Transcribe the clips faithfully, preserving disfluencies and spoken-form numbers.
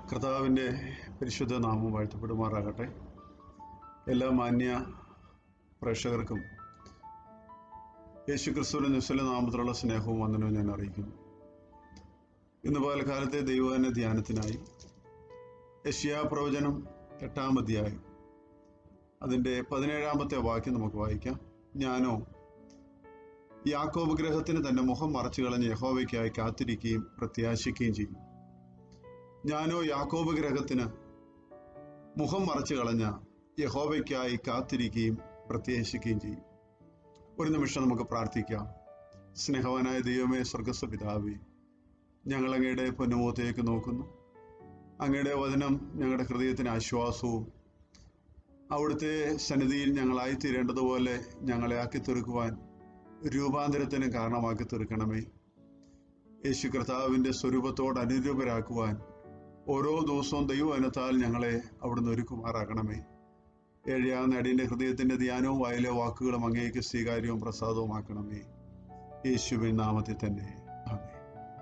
കർത്താവിൻ്റെ പരിശുദ്ധ നാമം വാഴ്ത്തപ്പെടുമാറാകട്ടെ. എല്ലാ മാന്യ പ്രേക്ഷകർക്കും യേശുക്രിസ്തുവിന്റെ നിസ്തുല നാമത്തിലുള്ള സ്നേഹവും വന്ദനവും ഞാൻ അറിയിക്കുന്നു. ഇന്ന് പകൽക്കാലത്തെ ദൈവവചന ധ്യാനത്തിനായി യെശയ്യാ പ്രവചനം എട്ടാം അധ്യായം അതിൻ്റെ പതിനേഴാമത്തെ വാക്യം നമുക്ക് വായിക്കാം. ഞാനോ യാക്കോബ് ഗൃഹത്തിന് തന്റെ മുഖം മറച്ചു കളഞ്ഞ് യഹോവയ്ക്കായി കാത്തിരിക്കുകയും പ്രത്യാശിക്കുകയും ചെയ്യും. ഞാനോ യാക്കോബ് ഗൃഹത്തിന് മുഖം മറച്ചു കളഞ്ഞ യഹോവയ്ക്കായി കാത്തിരിക്കുകയും പ്രത്യാശിക്കുകയും ചെയ്യും. ഒരു നിമിഷം നമുക്ക് പ്രാർത്ഥിക്കാം. സ്നേഹവാനായ ദൈവമേ, സ്വർഗ്ഗസ്ഥ പിതാവേ, ഞങ്ങൾ അങ്ങയുടെ പൊന്നുമുഖത്തേക്ക് നോക്കുന്നു. അങ്ങയുടെ വചനം ഞങ്ങളുടെ ഹൃദയത്തിന് ആശ്വാസവും അവിടുത്തെ സന്നിധിയിൽ ഞങ്ങളായിത്തീരേണ്ടതുപോലെ ഞങ്ങളെ ആക്കി തീർക്കുവാൻ രൂപാന്തരത്തിന് കാരണമാക്കി തീർക്കണമേ. യേശു കർത്താവിൻ്റെ സ്വരൂപത്തോട് അനുരൂപരാക്കുവാൻ ഓരോ ദിവസവും ദൈവവചനത്താൽ ഞങ്ങളെ അവിടുന്ന് ഒരുക്കുമാറാക്കണമേ. ഏഴാം അടിയൻ്റെ ഹൃദയത്തിൻ്റെ ധ്യാനവും വായിലെ വാക്കുകളും അങ്ങേക്ക് സ്വീകാര്യവും പ്രസാദവുമാക്കണമേ. യേശുവിൻ നാമത്തിൽ തന്നെ ആമേൻ.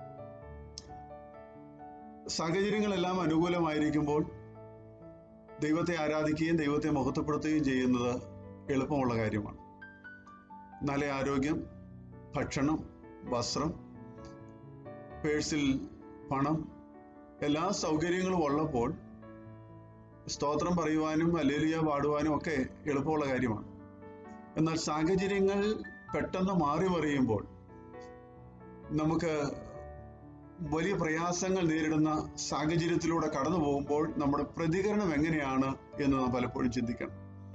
സാഹചര്യങ്ങളെല്ലാം അനുകൂലമായിരിക്കുമ്പോൾ ദൈവത്തെ ആരാധിക്കുകയും ദൈവത്തെ മഹത്വപ്പെടുത്തുകയും ചെയ്യുന്നത് എളുപ്പമുള്ള കാര്യമാണ്. നല്ല ആരോഗ്യം, ഭക്ഷണം, വസ്ത്രം, പേഴ്സിൽ പണം, എല്ലാ സൗകര്യങ്ങളും ഉള്ളപ്പോൾ സ്തോത്രം പറയുവാനും ഹല്ലേലൂയ പാടുവാനും ഒക്കെ എളുപ്പമുള്ള കാര്യമാണ്. എന്നാൽ സാഹചര്യങ്ങൾ പെട്ടെന്ന് മാറി മറിയുമ്പോൾ നമുക്ക് വലിയ പ്രയാസങ്ങൾ നേരിടുന്ന സാഹചര്യത്തിലൂടെ കടന്നു പോകുമ്പോൾ നമ്മുടെ പ്രതികരണം എങ്ങനെയാണ് എന്ന് നാം പലപ്പോഴും ചിന്തിക്കണം.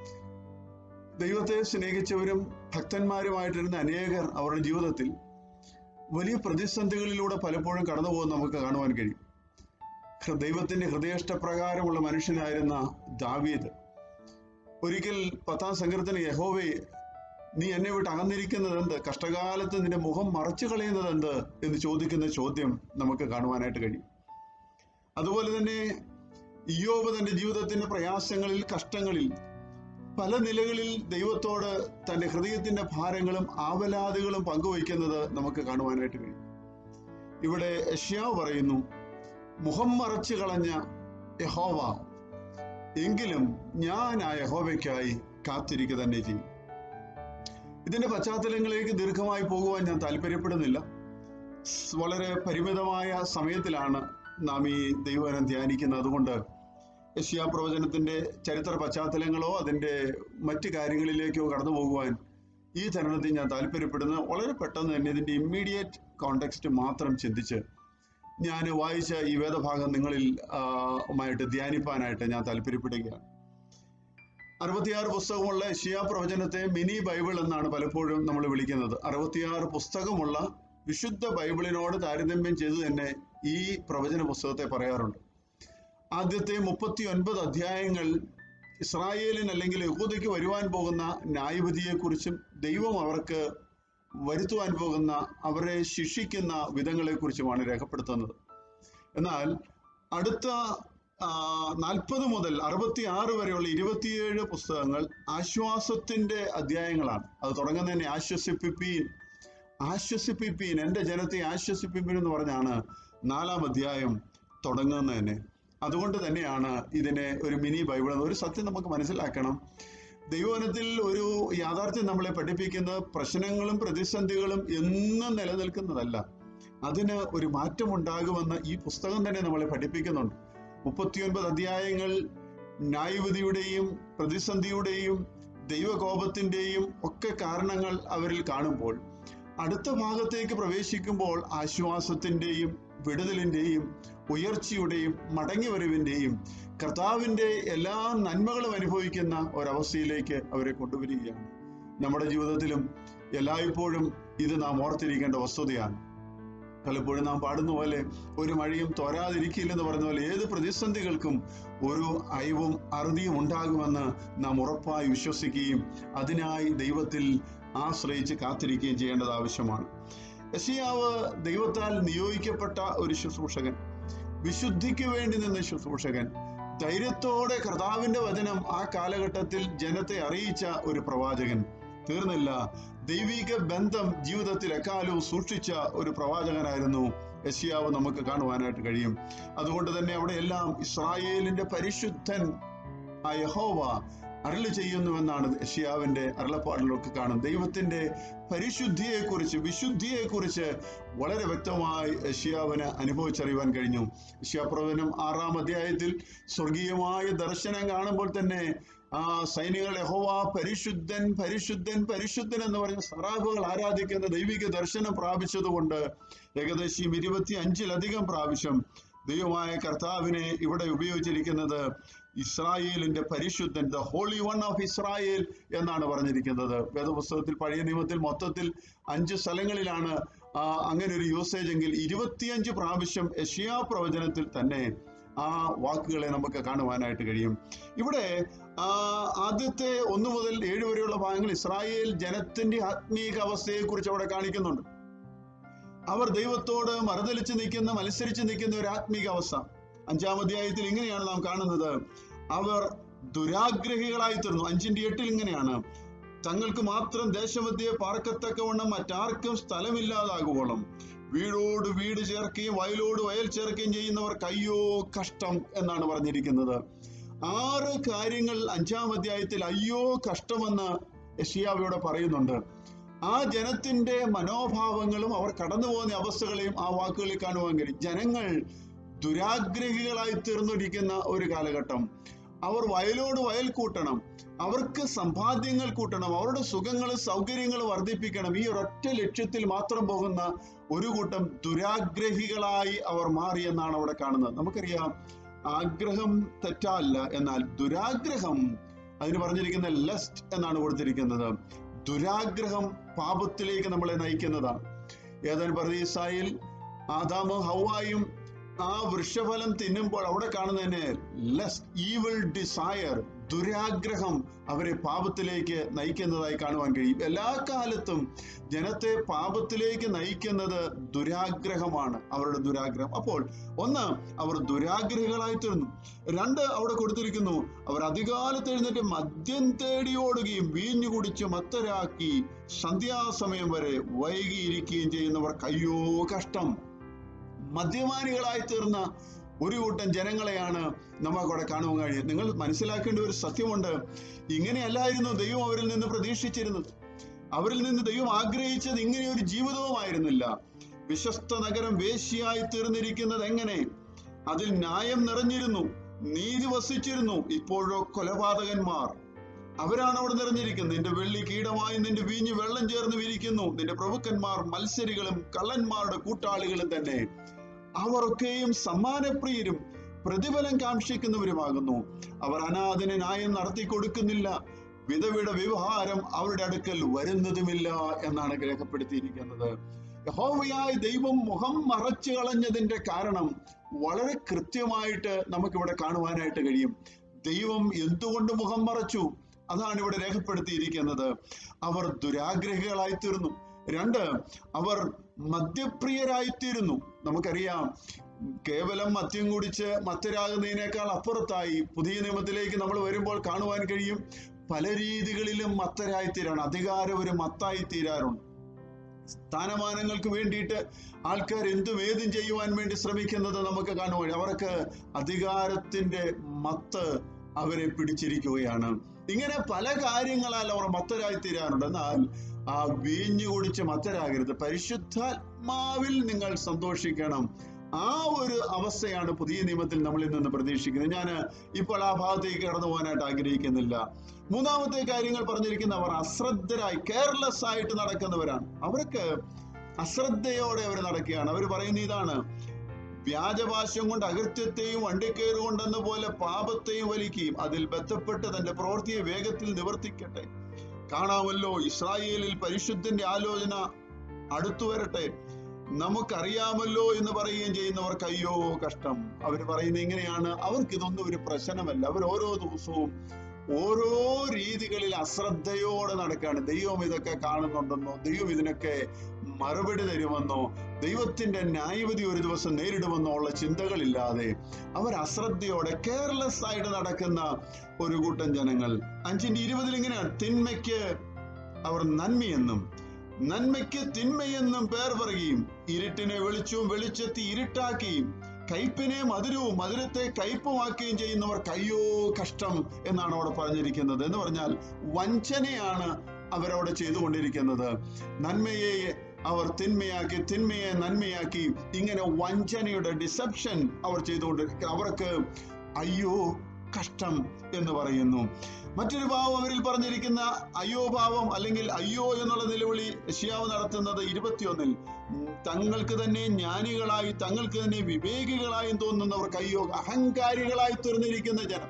ദൈവത്തെ സ്നേഹിച്ചവരും ഭക്തന്മാരുമായിട്ടിരുന്ന അനേകർ അവരുടെ ജീവിതത്തിൽ വലിയ പ്രതിസന്ധികളിലൂടെ പലപ്പോഴും കടന്നു പോകുന്ന നമുക്ക് കാണുവാൻ കഴിയും. ദൈവത്തിന്റെ ഹൃദയഷ്ടപ്രകാരമുള്ള മനുഷ്യനായിരുന്ന ദാവീദ് ഒരിക്കൽ പത്താം സങ്കീർത്തനം, യഹോവേ നീ എന്നെ വിട്ട് അകന്നിരിക്കുന്നത് എന്ത്, കഷ്ടകാലത്ത് നിന്റെ മുഖം മറച്ചു കളയുന്നത് എന്ത് എന്ന് ചോദിക്കുന്ന ചോദ്യം നമുക്ക് കാണുവാനായിട്ട് കഴിയും. അതുപോലെ തന്നെ ഇയ്യോബ് തന്റെ ജീവിതത്തിന്റെ പ്രയാസങ്ങളിൽ, കഷ്ടങ്ങളിൽ പല നിലകളിൽ ദൈവത്തോട് തന്റെ ഹൃദയത്തിന്റെ ഭാരങ്ങളും ആവലാതികളും പങ്കുവയ്ക്കുന്നത് നമുക്ക് കാണുവാനായിട്ട് കഴിയും. ഇവിടെ യെശയ്യാവ് പറയുന്നു, മുഖം മറച്ചു കളഞ്ഞ യഹോവ, എങ്കിലും ഞാൻ ആ യഹോവയ്ക്കായി കാത്തിരിക്കുക തന്നെ ചെയ്യും. ഇതിന്റെ പശ്ചാത്തലങ്ങളിലേക്ക് ദീർഘമായി പോകുവാൻ ഞാൻ താല്പര്യപ്പെടുന്നില്ല. വളരെ പരിമിതമായ സമയത്തിലാണ് നാം ഈ ദൈവവചനം ധ്യാനിക്കുന്നത്. അതുകൊണ്ട് യെശയ്യാ പ്രവചനത്തിന്റെ ചരിത്ര പശ്ചാത്തലങ്ങളോ അതിൻ്റെ മറ്റു കാര്യങ്ങളിലേക്കോ കടന്നു പോകുവാൻ ഈ തരുണത്തിൽ ഞാൻ താല്പര്യപ്പെടുന്നത് വളരെ പെട്ടെന്ന് തന്നെ ഇതിൻ്റെ ഇമ്മീഡിയറ്റ് കോണ്ടെക്സ്റ്റ് മാത്രം ചിന്തിച്ച് ഞാൻ വായിച്ച ഈ വേദഭാഗം നിങ്ങളിൽ മായിട്ട് ധ്യാനിപ്പാനായിട്ട് ഞാൻ താല്പര്യപ്പെടുകയാണ്. അറുപത്തിയാറ് പുസ്തകമുള്ള യെശയ്യാ പ്രവചനത്തെ മിനി ബൈബിൾ എന്നാണ് പലപ്പോഴും നമ്മൾ വിളിക്കുന്നത്. അറുപത്തിയാറ് പുസ്തകമുള്ള വിശുദ്ധ ബൈബിളിനോട് താരതമ്യം ചെയ്ത് തന്നെ ഈ പ്രവചന പുസ്തകത്തെ പറയാറുണ്ട്. ആദ്യത്തെ മുപ്പത്തി ഒൻപത് അധ്യായങ്ങൾ ഇസ്രായേലിന് അല്ലെങ്കിൽ യഹൂദയ്ക്ക് വരുവാൻ പോകുന്ന ന്യായവിധിയെക്കുറിച്ചും ദൈവം അവർക്ക് വരുത്തുവാൻ പോകുന്ന, അവരെ ശിക്ഷിക്കുന്ന വിധങ്ങളെക്കുറിച്ചുമാണ് രേഖപ്പെടുത്തുന്നത്. എന്നാൽ അടുത്ത നാൽപ്പത് മുതൽ അറുപത്തി ആറ് വരെയുള്ള ഇരുപത്തിയേഴ് പുസ്തകങ്ങൾ ആശ്വാസത്തിന്റെ അധ്യായങ്ങളാണ്. അത് തുടങ്ങുന്നതന്നെ ആശ്വസിപ്പിപ്പീൻ ആശ്വസിപ്പിപ്പീൻ എൻ്റെ ജനത്തെ ആശ്വസിപ്പിപ്പീൻ എന്ന് പറഞ്ഞാണ് നാലാം അധ്യായം തുടങ്ങുന്നത് തന്നെ. അതുകൊണ്ട് തന്നെയാണ് ഇതിനെ ഒരു മിനി ബൈബിൾ. ഒരു സത്യം നമുക്ക് മനസ്സിലാക്കണം. ദൈവവചനത്തിൽ ഒരു യാഥാർത്ഥ്യം നമ്മളെ പഠിപ്പിക്കുന്നത് പ്രശ്നങ്ങളും പ്രതിസന്ധികളും എന്നും നിലനിൽക്കുന്നതല്ല, അതിന് ഒരു മാറ്റമുണ്ടാകുമെന്ന് ഈ പുസ്തകം തന്നെ നമ്മളെ പഠിപ്പിക്കുന്നുണ്ട്. മുപ്പത്തിയൊൻപത് അധ്യായങ്ങൾ ന്യായവിധിയുടെയും പ്രതിസന്ധിയുടെയും ദൈവകോപത്തിൻ്റെയും ഒക്കെ കാരണങ്ങൾ അവരിൽ കാണുമ്പോൾ അടുത്ത ഭാഗത്തേക്ക് പ്രവേശിക്കുമ്പോൾ ആശ്വാസത്തിൻ്റെയും വിടുതലിൻ്റെയും ഉയർച്ചയുടെയും മടങ്ങിവരവിൻ്റെയും കർത്താവിൻ്റെ എല്ലാ നന്മകളും അനുഭവിക്കുന്ന ഒരവസ്ഥയിലേക്ക് അവരെ കൊണ്ടുവരികയാണ്. നമ്മുടെ ജീവിതത്തിലും എല്ലായ്പ്പോഴും ഇത് നാം ഓർത്തിരിക്കേണ്ട വസ്തുതയാണ്. പലപ്പോഴും നാം പാടുന്ന പോലെ ഒരു മഴയും തോരാതിരിക്കില്ലെന്ന് പറഞ്ഞ പോലെ ഏത് പ്രതിസന്ധികൾക്കും ഒരു അയവും അറുതിയും ഉണ്ടാകുമെന്ന് നാം ഉറപ്പായി വിശ്വസിക്കുകയും അതിനായി ദൈവത്തിൽ ആശ്രയിച്ച് കാത്തിരിക്കുകയും ചെയ്യേണ്ടത് ആവശ്യമാണ്. യെശയ്യാവ് ദൈവത്താൽ നിയോഗിക്കപ്പെട്ട ഒരു ശുശ്രൂഷകൻ, വിശുദ്ധിക്ക് വേണ്ടി നിന്ന ശുശ്രൂഷകൻ, ധൈര്യത്തോടെ കർത്താവിന്റെ വചനം ആ കാലഘട്ടത്തിൽ ജനത്തെ അറിയിച്ച ഒരു പ്രവാചകൻ. തീർന്നില്ല, ദൈവിക ബന്ധം ജീവിതത്തിൽ എക്കാലവും സൂക്ഷിച്ച ഒരു പ്രവാചകനായിരുന്നു യെശയ്യാവ് നമുക്ക് കാണുവാനായിട്ട് കഴിയും. അതുകൊണ്ട് തന്നെ അവിടെയെല്ലാം ഇസ്രായേലിന്റെ പരിശുദ്ധൻ ആ യഹോവ അരുളി ചെയ്യുന്നുവെന്നാണ് യെശയ്യാവിന്റെ അരുളപ്പാടിലൊക്കെ കാണും. ദൈവത്തിന്റെ പരിശുദ്ധിയെക്കുറിച്ച്, വിശുദ്ധിയെക്കുറിച്ച് വളരെ വ്യക്തമായി യെശയ്യാവിന് അനുഭവിച്ചറിയുവാൻ കഴിഞ്ഞു. യെശയ്യാപ്രവചനം ആറാം അധ്യായത്തിൽ സ്വർഗീയമായ ദർശനം കാണുമ്പോൾ തന്നെ ആ സൈന്യങ്ങൾ യഹോവ പരിശുദ്ധൻ പരിശുദ്ധൻ പരിശുദ്ധൻ എന്ന് പറഞ്ഞ സറാഫുകൾ ആരാധിക്കുന്ന ദൈവിക ദർശനം പ്രാപിച്ചതുകൊണ്ട് ഏകദേശം ഇരുപത്തി അഞ്ചിലധികം പ്രാവശ്യം ദൈവമായ കർത്താവിനെ ഇവിടെ ഉപയോഗിച്ചിരിക്കുന്നത് ഇസ്രായേലിന്റെ പരിശുദ്ധൻ, the holy one of Israel എന്നാണ് പറഞ്ഞിരിക്കുന്നത്. വേദപുസ്തകത്തിൽ പഴയ നിയമത്തിൽ മൊത്തത്തിൽ അഞ്ച് സ്ഥലങ്ങളിലാണ് അങ്ങനെ ഒരു യൂസേജ് എങ്കിൽ ഇരുപത്തിയഞ്ച് പ്രാവശ്യം യെശയ്യാ പ്രവചനത്തിൽ തന്നെ ആ വാക്കുകളെ നമുക്ക് കാണുവാനായിട്ട് കഴിയും. ഇവിടെ ആ ആദ്യത്തെ ഒന്ന് മുതൽ ഏഴ് വരെയുള്ള ഭാഗങ്ങൾ ഇസ്രായേൽ ജനത്തിന്റെ ആത്മീക അവസ്ഥയെ കുറിച്ച് അവിടെ കാണിക്കുന്നുണ്ട്. അവർ ദൈവത്തോട് മറുതലിച്ച് നിൽക്കുന്ന, മത്സരിച്ച് നിൽക്കുന്ന ഒരു ആത്മീക അവസ്ഥ. അഞ്ചാം അധ്യായത്തിൽ ഇങ്ങനെയാണ് നാം കാണുന്നത്, അവർ ദുരാഗ്രഹികളായി തീർന്നു. അഞ്ചിന്റെ എട്ടിൽ ഇങ്ങനെയാണ്, തങ്ങൾക്ക് മാത്രം ദേശമധ്യേ പാർക്കത്തക്കവണ്ണം മറ്റാർക്കും സ്ഥലമില്ലാതാകുവോളം വീടോട് വീട് ചേർക്കുകയും വയലോട് വയൽ ചേർക്കുകയും ചെയ്യുന്നവർക്ക് അയ്യോ കഷ്ടം എന്നാണ് പറഞ്ഞിരിക്കുന്നത്. ആറ് കാര്യങ്ങൾ അഞ്ചാം അധ്യായത്തിൽ അയ്യോ കഷ്ടമെന്ന് യെശയ്യാവിവിടെ പറയുന്നുണ്ട്. ആ ജനത്തിന്റെ മനോഭാവങ്ങളും അവർ കടന്നു പോകുന്ന അവസ്ഥകളെയും ആ വാക്കുകളിൽ കാണുവാൻ കഴിയും. ജനങ്ങൾ ദുരാഗ്രഹികളായി തീർന്നിരിക്കുന്ന ഒരു കാലഘട്ടം. അവർ വയലോട് വയൽ കൂട്ടണം, അവർക്ക് സമ്പാദ്യങ്ങൾ കൂട്ടണം, അവരുടെ സുഖങ്ങളും സൗകര്യങ്ങളും വർദ്ധിപ്പിക്കണം. ഈ ഒരൊറ്റ ലക്ഷ്യത്തിൽ മാത്രം പോകുന്ന ഒരു കൂട്ടം ദുരാഗ്രഹികളായി അവർ മാറിയെന്നാണ് അവിടെ കാണുന്നത്. നമുക്കറിയാം, ആഗ്രഹം തെറ്റല്ല, എന്നാൽ ദുരാഗ്രഹം, അതിന് പറഞ്ഞിരിക്കുന്ന ലസ്റ്റ് എന്നാണ് കൊടുത്തിരിക്കുന്നത്. ദുരാഗ്രഹം പാപത്തിലേക്ക് നമ്മളെ നയിക്കുന്നതാണ്. ഏദൻ പർദീസായിൽ ആദാമും ഹവ്വായും ആ വൃക്ഷഫലം തിന്നുമ്പോൾ അവിടെ കാണുന്നതിനെ ലസ്റ്റ്, ഈവിൾ ഡിസയർ, ദുരാഗ്രഹം അവരെ പാപത്തിലേക്ക് നയിക്കുന്നതായി കാണുവാൻ കഴിയും. എല്ലാ കാലത്തും ജനത്തെ പാപത്തിലേക്ക് നയിക്കുന്നത് ദുരാഗ്രഹമാണ്, അവരുടെ ദുരാഗ്രഹം. അപ്പോൾ ഒന്ന്, അവർ ദുരാഗ്രഹികളായി തീർന്നു. രണ്ട്, അവിടെ കൊടുത്തിരിക്കുന്നു, അവർ അധികാലത്ത് എഴുന്നേറ്റ് മദ്യം തേടി ഓടുകയും വീഞ്ഞു കുടിച്ച് മത്തരാക്കി സന്ധ്യാസമയം വരെ വൈകിയിരിക്കുകയും ചെയ്യുന്നവർക്ക് അയ്യോ കഷ്ടം. മദ്യപാനികളായി തീർന്ന ഒരു കൂട്ടം ജനങ്ങളെയാണ് നമുക്കവിടെ കാണുവാൻ കഴിയും. നിങ്ങൾ മനസ്സിലാക്കേണ്ട ഒരു സത്യമുണ്ട്, ഇങ്ങനെയല്ലായിരുന്നു ദൈവം അവരിൽ നിന്ന് പ്രതീക്ഷിച്ചിരുന്നത്. അവരിൽ നിന്ന് ദൈവം ആഗ്രഹിച്ചത് ഇങ്ങനെ ഒരു ജീവിതവുമായിരുന്നില്ല. വിശ്വസ്ത നഗരം വേശ്യയായി തീർന്നിരിക്കുന്നത് എങ്ങനെ? അതിൽ ന്യായം നിറഞ്ഞിരുന്നു, നീതി വസിച്ചിരുന്നു. ഇപ്പോഴോ കൊലപാതകന്മാർ, അവരാണ് അവിടെ നിറഞ്ഞിരിക്കുന്നത്. നിന്റെ വെള്ളി കീടമായി, നിന്റെ വീഞ്ഞ് വെള്ളം ചേർന്ന് വിരിക്കുന്നു. നിന്റെ പ്രഭുക്കന്മാർ മത്സരികളും കള്ളന്മാരുടെ കൂട്ടാളികളും തന്നെ. അവരൊക്കെയും സമ്മാനപ്രിയരും പ്രതിഫലം കാക്ഷിക്കുന്നവരുമാകുന്നു. അവർ അനാഥന് ന്യായം നടത്തി കൊടുക്കുന്നില്ല, വിധവയുടെ വ്യവഹാരം അവരുടെ അടുക്കൽ വരുന്നതുമില്ല എന്നാണ് രേഖപ്പെടുത്തിയിരിക്കുന്നത്. യഹോവയായ ദൈവം മുഖം മറച്ചു കളഞ്ഞതിന്റെ കാരണം വളരെ കൃത്യമായിട്ട് നമുക്കിവിടെ കാണുവാനായിട്ട് കഴിയും. ദൈവം എന്തുകൊണ്ട് മുഖം മറച്ചു? അതാണ് ഇവിടെ രേഖപ്പെടുത്തിയിരിക്കുന്നത്. അവർ ദുരാഗ്രഹികളായി തീർന്നു. രണ്ട്, അവർ മദ്യപ്രിയരായിത്തീരുന്നു. നമുക്കറിയാം, കേവലം മദ്യം കുടിച്ച് മത്തരാകുന്നതിനേക്കാൾ അപ്പുറത്തായി പുതിയ നിയമത്തിലേക്ക് നമ്മൾ വരുമ്പോൾ കാണുവാൻ കഴിയും, പല രീതികളിലും മത്തരായിത്തീരാണ്. അധികാരം ഒരു മത്തായിത്തീരാറുണ്ട്. സ്ഥാനമാനങ്ങൾക്ക് വേണ്ടിയിട്ട് ആൾക്കാർ എന്തും ഏതും ചെയ്യുവാൻ വേണ്ടി ശ്രമിക്കുന്നത് നമുക്ക് കാണുവാൻ. അവർക്ക് അധികാരത്തിന്റെ മത്ത് അവരെ പിടിച്ചിരിക്കുകയാണ്. ഇങ്ങനെ പല കാര്യങ്ങളാൽ അവർ മത്തരായിത്തീരാറുണ്ട്. എന്നാൽ ആ വീഞ്ഞു കുടിച്ച് മത്തരാകരുത്. പരിശുദ്ധാത്മാവിൽ നിങ്ങൾ സന്തോഷിക്കണം. ആ ഒരു അവസ്ഥയാണ് പുതിയ നിയമത്തിൽ നമ്മളിൽ നിന്ന് പ്രതീക്ഷിക്കുന്നത്. ഞാൻ ഇപ്പോൾ ആ ഭാഗത്തേക്ക് കടന്നു പോകാനായിട്ട് ആഗ്രഹിക്കുന്നില്ല. മൂന്നാമത്തെ കാര്യങ്ങൾ പറഞ്ഞിരിക്കുന്ന, അവർ അശ്രദ്ധരായി, കെയർലെസ് ആയിട്ട് നടക്കുന്നവരാണ്. അവർക്ക് അശ്രദ്ധയോടെ അവർ നടക്കുകയാണ്. അവർ പറയുന്ന ഇതാണ്, വ്യാജഭാഷ്യം കൊണ്ട് അകൃത്യത്തെയും വണ്ടിക്കയറ് കൊണ്ടെന്ന പോലെ പാപത്തെയും വലിക്കുകയും അതിൽ ബന്ധപ്പെട്ട് തന്റെ പ്രവൃത്തിയെ വേഗത്തിൽ നിവർത്തിക്കട്ടെ. കാണാമല്ലോ, ഇസ്രായേലിൽ പരിശുദ്ധന്റെ ആലോചന അടുത്തു വരട്ടെ, നമുക്കറിയാമല്ലോ എന്ന് പറയുകയും ചെയ്യുന്നവർക്ക് അയ്യോ കഷ്ടം. അവർ പറയുന്നത് ഇങ്ങനെയാണ്, അവർക്ക് ഇതൊന്നും ഒരു പ്രശ്നമല്ല. അവർ ഓരോ ദിവസവും ഓരോ രീതികളിൽ അശ്രദ്ധയോടെ നടക്കുകയാണ്. ദൈവം ഇതൊക്കെ കാണുന്നുണ്ടെന്നോ, ദൈവം ഇതിനൊക്കെ മറുപടി തരുമെന്നോ, ദൈവത്തിന്റെ ന്യായവിധി ഒരു ദിവസം നേരിടുമെന്നോ ഉള്ള ചിന്തകളില്ലാതെ അവർ അശ്രദ്ധയോടെ കെയർലെസ് ആയിട്ട് നടക്കുന്ന ഒരു കൂട്ടം ജനങ്ങൾ. അഞ്ചിന്റെ ഇരുപതിൽ ഇങ്ങനെയാണ്, തിന്മയ്ക്ക് അവർ നന്മയെന്നും നന്മയ്ക്ക് തിന്മയെന്നും പേർ പറയുകയും ഇരുട്ടിനെ വെളിച്ചവും വെളിച്ചത്തെ ഇരുട്ടാക്കി കയ്പിനെ മധുരവും മധുരത്തെ കയ്പുമാക്കുകയും ചെയ്യുന്നവർക്ക് അയ്യോ കഷ്ടം എന്നാണ് അവിടെ പറഞ്ഞിരിക്കുന്നത്. എന്ന് പറഞ്ഞാൽ വഞ്ചനയാണ് അവരവിടെ ചെയ്തുകൊണ്ടിരിക്കുന്നത്. നന്മയെ അവർ തിന്മയാക്കി, തിന്മയെ നന്മയാക്കി, ഇങ്ങനെ വഞ്ചനയുടെ ഡിസെപ്ഷൻ അവർ ചെയ്തുകൊണ്ടിരിക്കുക. അവർക്ക് അയ്യോ കഷ്ടം എന്ന് പറയുന്നു. മറ്റൊരു ഭാവം അവരിൽ പറഞ്ഞിരിക്കുന്ന അയ്യോ ഭാവം അല്ലെങ്കിൽ അയ്യോ എന്നുള്ള നിലവിളി യെശയ്യാവ് നടത്തുന്നത് ഇരുപത്തിയൊന്നിൽ, തങ്ങൾക്ക് തന്നെ ജ്ഞാനികളായി തങ്ങൾക്ക് തന്നെ വിവേകികളായും തോന്നുന്നവർക്ക് അയ്യോ, അഹങ്കാരികളായി തീർന്നിരിക്കുന്ന ജനം,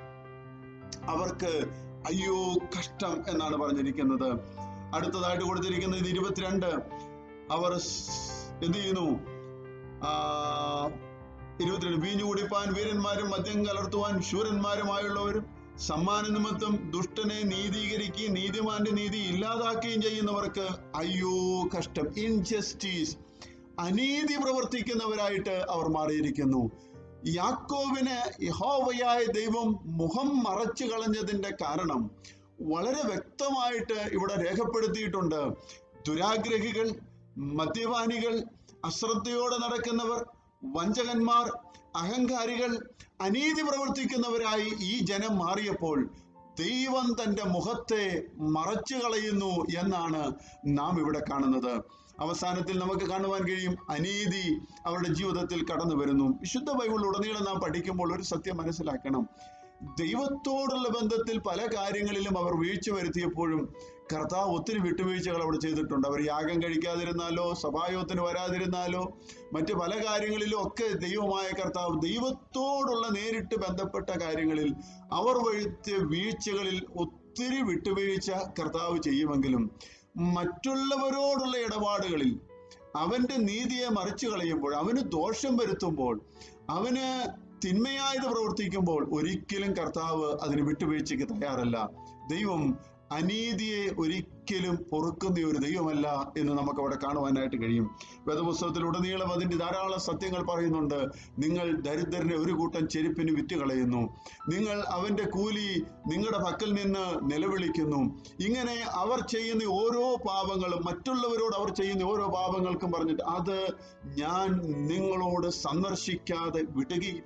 അവർക്ക് അയ്യോ കഷ്ടം എന്നാണ് പറഞ്ഞിരിക്കുന്നത്. അടുത്തതായിട്ട് കൊടുത്തിരിക്കുന്നത് ഇത് ഇരുപത്തിരണ്ട്. അവർ എന്ത് ചെയ്യുന്നു? ആ ഇരുപത്തിരണ്ട്, വീഞ്ഞു കുടിപ്പാൻ വീരന്മാരും മദ്യം കലർത്തുവാൻ ശൂരന്മാരുമായുള്ളവരും സമ്മാന നിമിത്തം ദുഷ്ടനെ നീതീകരിക്കുകയും നീതിമാന്റെ നീതി ഇല്ലാതാക്കുകയും ചെയ്യുന്നവർക്ക് അയ്യോ കഷ്ടം. ഇൻജസ്റ്റിസ്, അനീതി പ്രവർത്തിക്കുന്നവരായിട്ട് അവർ മാറിയിരിക്കുന്നു. യാക്കോബിന് യഹോവയായ ദൈവം മുഖം മറച്ചു കളഞ്ഞതിന്റെ കാരണം വളരെ വ്യക്തമായിട്ട് ഇവിടെ രേഖപ്പെടുത്തിയിട്ടുണ്ട്. ദുരാഗ്രഹികൾ, മദ്യപാനികൾ, അശ്രദ്ധയോടെ നടക്കുന്നവർ, വഞ്ചകന്മാർ, അഹങ്കാരികൾ, അനീതി പ്രവർത്തിക്കുന്നവരായി ഈ ജനം മാറിയപ്പോൾ ദൈവം തന്റെ മുഖത്തെ മറച്ചു കളയുന്നു എന്നാണ് നാം ഇവിടെ കാണുന്നത്. അവസാനത്തിൽ നമുക്ക് കാണുവാൻ കഴിയും അനീതി അവരുടെ ജീവിതത്തിൽ കടന്നു വരുന്നു. വിശുദ്ധ ബൈബിൾ ഉടനീളം നാം പഠിക്കുമ്പോൾ ഒരു സത്യം മനസ്സിലാക്കണം. ദൈവത്തോടുള്ള ബന്ധത്തിൽ പല കാര്യങ്ങളിലും അവർ വീഴ്ച വരുത്തിയപ്പോഴും കർത്താവ് ഒത്തിരി വിട്ടുവീഴ്ചകൾ അവിടെ ചെയ്തിട്ടുണ്ട്. അവർ യാഗം കഴിക്കാതിരുന്നാലോ, സഭായോഗത്തിന് വരാതിരുന്നാലോ, മറ്റു പല കാര്യങ്ങളിലും ഒക്കെ ദൈവമായ കർത്താവ് ദൈവത്തോടുള്ള നേരിട്ട് ബന്ധപ്പെട്ട കാര്യങ്ങളിൽ അവർ വരുത്തിയ വീഴ്ചകളിൽ ഒത്തിരി വിട്ടുവീഴ്ച കർത്താവ് ചെയ്യുമെങ്കിലും മറ്റുള്ളവരോടുള്ള ഇടപാടുകളിൽ അവന്റെ നീതിയെ മറിച്ചു കളയുമ്പോൾ, അവന് ദോഷം വരുത്തുമ്പോൾ, അവന് തിന്മയായത് പ്രവർത്തിക്കുമ്പോൾ ഒരിക്കലും കർത്താവ് അതിന് വിട്ടുവീഴ്ചയ്ക്ക് തയ്യാറല്ല. ദൈവം അനീതിയെ ഒരിക്കലും പൊറുക്കുന്ന ഒരു ദൈവമല്ല എന്ന് നമുക്ക് അവിടെ കാണുവാനായിട്ട് കഴിയും. വേദപുസ്തകത്തിൽ ഉടനീളം അതിൻ്റെ ധാരാളം സത്യങ്ങൾ പറയുന്നുണ്ട്. നിങ്ങൾ ദരിദ്രനെ ഒരു കൂട്ടം ചെരുപ്പിന് വിറ്റ് കളയുന്നു, നിങ്ങൾ അവന്റെ കൂലി നിങ്ങളുടെ പക്കൽ നിന്ന് നിലവിളിക്കുന്നു. ഇങ്ങനെ അവർ ചെയ്യുന്ന ഓരോ പാപങ്ങളും, മറ്റുള്ളവരോട് അവർ ചെയ്യുന്ന ഓരോ പാപങ്ങൾക്കും പറഞ്ഞിട്ട് അത് ഞാൻ നിങ്ങളോട് സന്ദർശിക്കാതെ വിടുകയില്ല.